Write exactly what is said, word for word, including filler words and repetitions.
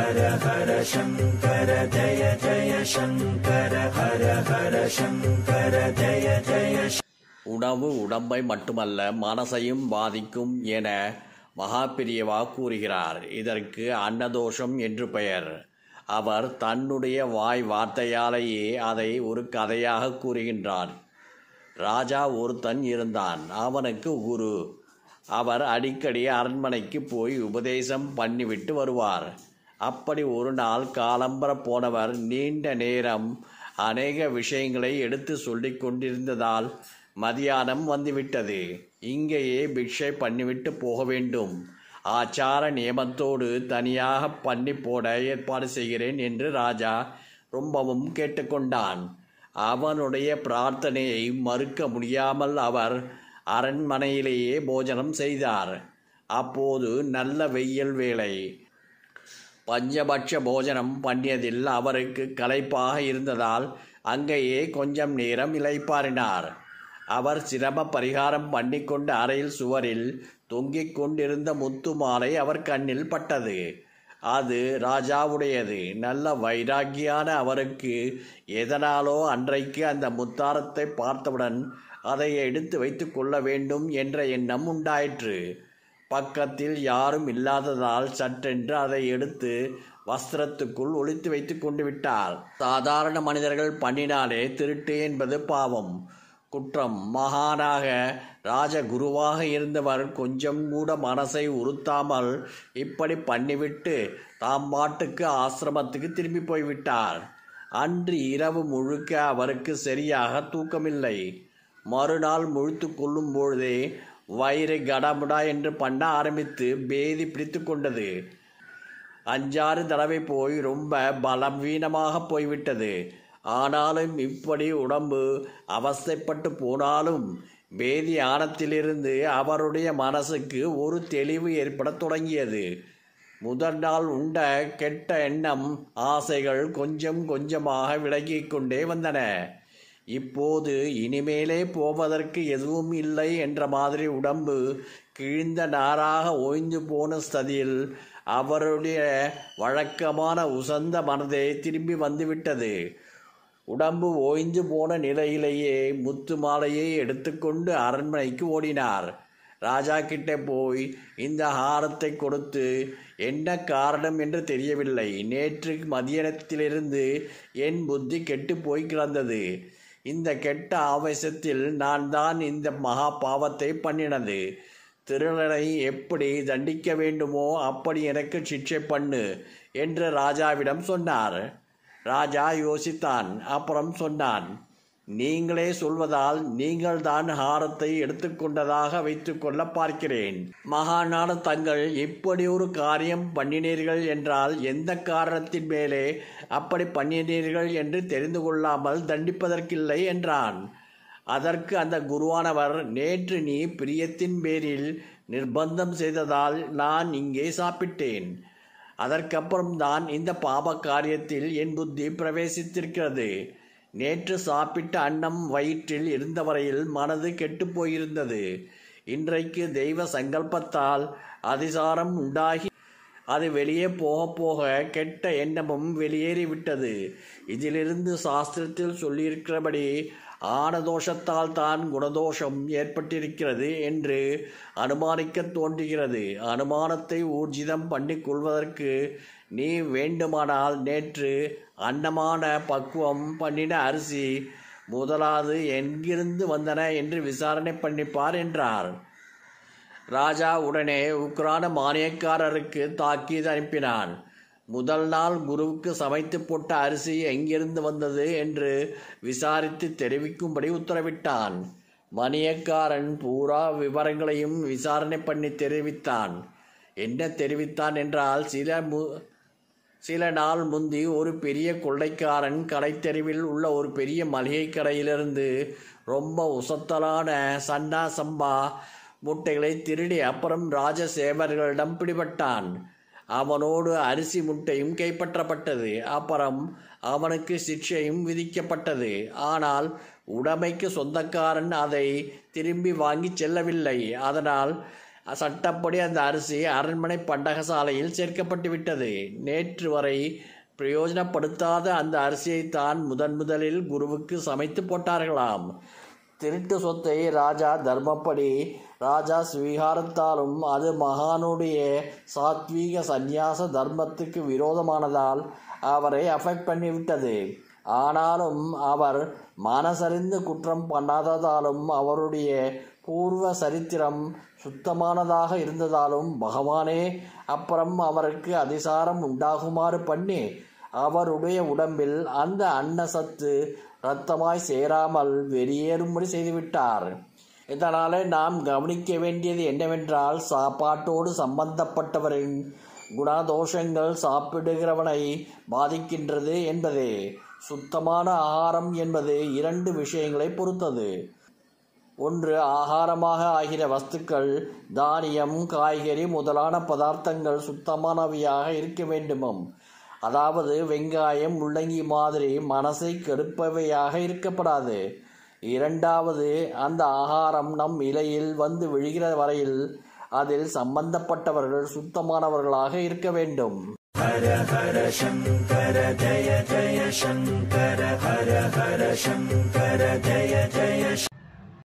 ஹர ஹர சங்கர ஜய ஜய சங்கர ஹர ஹர சங்கர ஜய ஜய. உணவு உடம்பை மட்டுமல்ல மனசையும் பாதிக்கும் என மகாபிரியவா கூறுகிறார். இதற்கு அன்னதோஷம் என்று பெயர். அவர் தன்னுடைய வாய் வார்த்தையாலேயே அதை ஒரு கதையாக கூறுகின்றார். ராஜா ஒருத்தன் இருந்தான். அவனுக்கு குரு. அவர் அடிக்கடி அரண்மனைக்கு போய் உபதேசம் பண்ணிவிட்டு வருவார். அப்படி ஒரு நாள் காலம்பர போனவர் நீண்ட நேரம் அநேக விஷயங்களை எடுத்து சொல்லிக் கொண்டிருந்ததால் மதியானம் வந்துவிட்டது. இங்கேயே பிக்ஷை பண்ணிவிட்டு போக வேண்டும். ஆச்சார நியமத்தோடு தனியாக பண்ணி போட ஏற்பாடு செய்கிறேன் என்று ராஜா ரொம்பவும் கேட்டுக்கொண்டான். அவனுடைய பிரார்த்தனையை மறுக்க முடியாமல் அவர் அரண்மனையிலேயே போஜனம் செய்தார். அப்போது நல்ல வெயில் வேளை. பஞ்சபட்ச போஜனம் பண்ணியதில் அவருக்கு களைப்பாக இருந்ததால் அங்கேயே கொஞ்சம் நேரம் இளைப்பாறினார். அவர் சிரம பரிகாரம் பண்ணிக்கொண்ட அறையில் சுவரில் தொங்கிக் கொண்டிருந்த முத்து மாலை அவர் கண்ணில் பட்டது. அது ராஜாவுடையது. நல்ல வைராக்கியான அவருக்கு எதனாலோ அன்றைக்கு அந்த முத்தாரத்தை பார்த்தவுடன் அதை எடுத்து வைத்து கொள்ள வேண்டும் என்ற எண்ணம் உண்டாயிற்று. பக்கத்தில் யாரும் இல்லாததால் சற்றென்று அதை எடுத்து வஸ்திரத்துக்குள் ஒளித்து வைத்து கொண்டு விட்டார். சாதாரண மனிதர்கள் பண்ணினாலே திருட்டு என்பது பாவம், குற்றம். மகானாக ராஜகுருவாக இருந்தவர் கொஞ்சம் கூட மனசை உறுத்தாமல் இப்படி பண்ணிவிட்டு தாம் பாட்டுக்கு ஆசிரமத்துக்கு திரும்பி போய்விட்டார். அன்று இரவு முழுக்க அவருக்கு சரியாக தூக்கமில்லை. மறுநாள் முழித்து கொள்ளும் பொழுதே வயிறு கடமுடா என்று பண்ண ஆரம்பித்து பேதி பிடித்து கொண்டது. அஞ்சாறு தடவை போய் ரொம்ப பலவீனமாக போய்விட்டது. ஆனாலும் இப்படி உடம்பு அவஸ்தைப்பட்டு போனாலும் பேதி ஆனத்திலிருந்து அவருடைய மனசுக்கு ஒரு தெளிவு ஏற்பட தொடங்கியது. முதல் நாள் உண்ட கெட்ட எண்ணம் ஆசைகள் கொஞ்சம் கொஞ்சமாக விலகிக் கொண்டே வந்தன. இப்போது இனிமேலே போவதற்கு எதுவும் இல்லை என்ற மாதிரி உடம்பு கிழிந்த நாராக ஓய்ந்து போன ஸ்திதியில் அவருடைய வழக்கமான உசந்த மனதே திரும்பி வந்துவிட்டது. உடம்பு ஓய்ந்து போன நிலையிலேயே முத்து மாலையை எடுத்துக்கொண்டு அரண்மனைக்கு ஓடினார். ராஜா கிட்டே போய் இந்த ஹாரத்தை கொடுத்து என்ன காரணம் என்று தெரியவில்லை. நேற்று மதியத்திலிருந்து என் புத்தி கெட்டு போய் கிடந்தது. இந்த கெட்ட ஆவேசத்தில் நான் தான் இந்த மகா பாவத்தை பண்ணினது. திருடனை எப்படி தண்டிக்க வேண்டுமோ அப்படி எனக்கு சிக்ஷை பண்ணு என்று ராஜாவிடம் சொன்னார். ராஜா யோசித்தான். அப்புறம் சொன்னான், நீங்களே சொல்வதால் நீங்கள் தான் ஹாரத்தை எடுத்துக்கொண்டதாக வைத்து கொள்ள பார்க்கிறேன். மகானான தங்கள் இப்படி ஒரு காரியம் பண்ணினீர்கள் என்றால் எந்த காரணத்தின் மேலே அப்படி பண்ணினீர்கள் என்று தெரிந்து கொள்ளாமல் தண்டிப்பதற்கில்லை என்றான். அதற்கு அந்த குருவானவர், நேற்று நீ பிரியத்தின் பேரில் நிர்பந்தம் செய்ததால் நான் இங்கே சாப்பிட்டேன். அதற்கப்புறம் தான் இந்த பாப காரியத்தில் என் புத்தி பிரவேசித்திருக்கிறது. நேற்று சாப்பிட்ட அன்னம் வயிற்றில் இருந்தவரையில் மனது கெட்டு போயிருந்தது. இன்றைக்கு தெய்வ சங்கல்பத்தால் அதிசாரம் உண்டாகி அது வெளியே போக போக கெட்ட எண்ணமும் வெளியேறிவிட்டது. இதிலிருந்து சாஸ்திரத்தில் சொல்லியிருக்கிறபடி ஆனதோஷத்தால் தான் குணதோஷம் ஏற்பட்டிருக்கிறது என்று அனுமானிக்க தோன்றுகிறது. அனுமானத்தை ஊர்ஜிதம் பண்ணி கொள்வதற்கு நீ வேண்டுமானால் நேற்று அன்னமான பக்குவம் பண்ணின அரிசி முதலாவது எங்கிருந்து வந்தன என்று விசாரணை பண்ணிப்பார் என்றார். ராஜா உடனே உக்ரான மானியக்காரருக்கு தாக்கீது அனுப்பினான். முதல் நாள் குருவுக்கு சமைத்து போட்ட அரிசி எங்கிருந்து வந்தது என்று விசாரித்து தெரிவிக்கும்படி உத்தரவிட்டான். மணியக்காரன் பூரா விவரங்களையும் விசாரணை பண்ணி தெரிவித்தான். என்ன தெரிவித்தான் என்றால், சில மு சில நாள் முந்தி ஒரு பெரிய கொள்ளைக்காரன் கடைத்தெருவில் உள்ள ஒரு பெரிய மளிகை கடையிலிருந்து ரொம்ப உசத்தலான சன்னா சம்பா முட்டைகளை திருடி அப்புறம் ராஜசேவர்களிடம் பிடிபட்டான். அவனோடு அரிசி முட்டையும் கைப்பற்றப்பட்டது. அப்புறம் அவனுக்கு சிக்ஷையும் விதிக்கப்பட்டது. ஆனால் உடைமைக்கு சொந்தக்காரன் அதை திரும்பி வாங்கி செல்லவில்லை. அதனால் சட்டப்படி அந்த அரிசி அரண்மனை பண்டகசாலையில் சேர்க்கப்பட்டு விட்டது. நேற்று வரை பிரயோஜனப்படுத்தாத அந்த அரிசியை தான் முதன் முதலில் குருவுக்கு சமைத்து போட்டார்களாம். திருட்டு சொத்தை ராஜா தர்மப்படி ராஜா ஸ்வீகாரத்தாலும் அது மகானுடைய சாத்வீக சந்நியாச தர்மத்துக்கு விரோதமானதால் அவரை அஃபெக்ட் பண்ணிவிட்டது. ஆனாலும் அவர் மனசறிந்து குற்றம் பண்ணாததாலும் அவருடைய பூர்வ சரித்திரம் சுத்தமானதாக இருந்ததாலும் பகவானே அப்புறம் அவருக்கு அதிசாரம் உண்டாகுமாறு பண்ணி அவருடைய உடம்பில் அந்த அன்னசத்து இரத்தமாய் சேராமல் வெளியேறும்படி செய்துவிட்டார். இதனாலே நாம் கவனிக்க வேண்டியது என்னவென்றால், சாப்பாட்டோடு சம்பந்தப்பட்டவரின் குணதோஷங்கள் சாப்பிடுகிறவனை பாதிக்கின்றது என்பதே. சுத்தமான ஆகாரம் என்பது இரண்டு விஷயங்களை பொறுத்தது. ஒன்று, ஆகாரமாக ஆகிற வஸ்துக்கள், தானியம், காய்கறி முதலான பதார்த்தங்கள் சுத்தமானவையாக இருக்க வேண்டுமாம். அதாவது வெங்காயம், முள்ளங்கி மாதிரி மனசை கெடுப்பவையாக இருக்கப்படாது. இரண்டாவது, அந்த ஆகாரம் நம் இலையில் வந்து விழுகிற வரையில் அதில் சம்பந்தப்பட்டவர்கள் சுத்தமானவர்களாக இருக்க வேண்டும். ஹர ஹர சங்கர ஜய ஜய சங்கர ஹர ஹர சங்கர ஜய ஜய